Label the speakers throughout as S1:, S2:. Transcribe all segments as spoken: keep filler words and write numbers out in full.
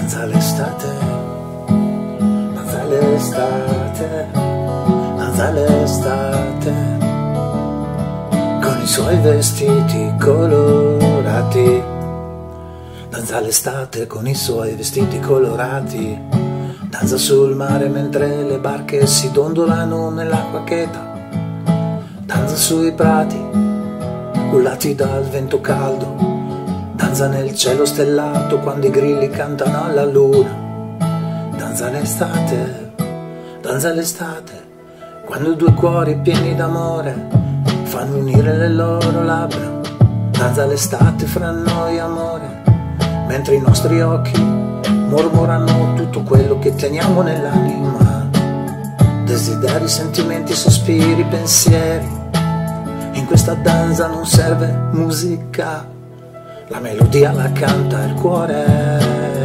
S1: danza l'estate, danza l'estate, danza l'estate, con i suoi vestiti colorati. Danza l'estate con i suoi vestiti colorati, danza sul mare mentre le barche si dondolano nell'acqua cheta, danza sui prati, cullati dal vento caldo, danza nel cielo stellato quando i grilli cantano alla luna. Danza l'estate, danza l'estate, quando due cuori pieni d'amore fanno unire le loro labbra. Danza l'estate fra noi amore, mentre i nostri occhi mormorano tutto quello che teniamo nell'anima. Desideri, sentimenti, sospiri, pensieri. In questa danza non serve musica, la melodia la canta il cuore.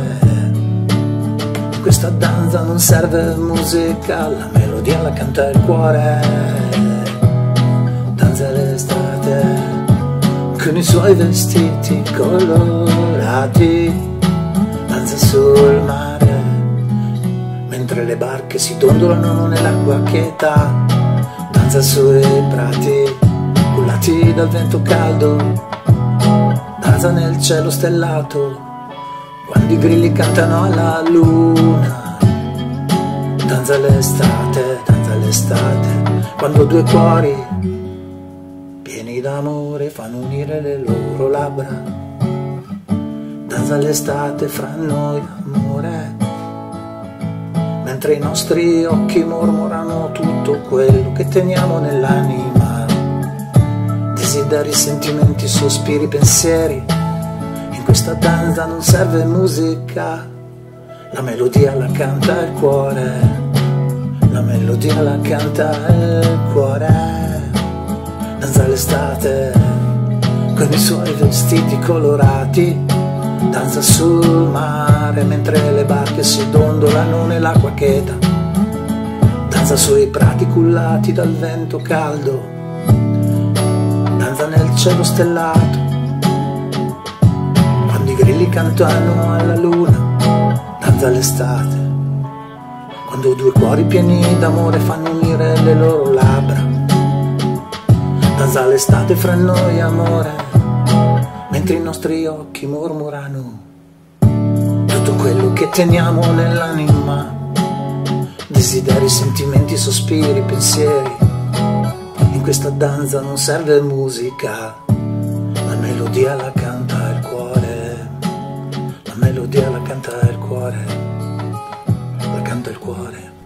S1: In questa danza non serve musica, la melodia la canta il cuore. Danza l'estate con i suoi vestiti colorati, danza sul mare mentre le barche si dondolano nell'acqua cheta, danza sui prati cullati dal vento caldo, danza nel cielo stellato quando i grilli cantano alla luna. Danza l'estate, danza l'estate, quando due cuori pieni d'amore fanno unire le loro labbra. Danza l'estate fra noi amore, mentre i nostri occhi mormorano tutto quello che teniamo nell'anima. Desideri, sentimenti, sospiri, pensieri. In questa danza non serve musica, la melodia la canta il cuore, la melodia la canta il cuore. Danza l'estate con i suoi vestiti colorati, danza sul mare mentre le barche si dondolano nell'acqua cheta, danza sui prati cullati dal vento caldo, danza nel cielo stellato quando i grilli cantano alla luna. Danza l'estate quando due cuori pieni d'amore fanno unire le loro labbra. Danza l'estate fra noi amore, mentre i nostri occhi mormorano tutto quello che teniamo nell'anima. Desideri, sentimenti, sospiri, pensieri. In questa danza non serve musica, la melodia la canta il cuore, la melodia la canta il cuore, la canta il cuore.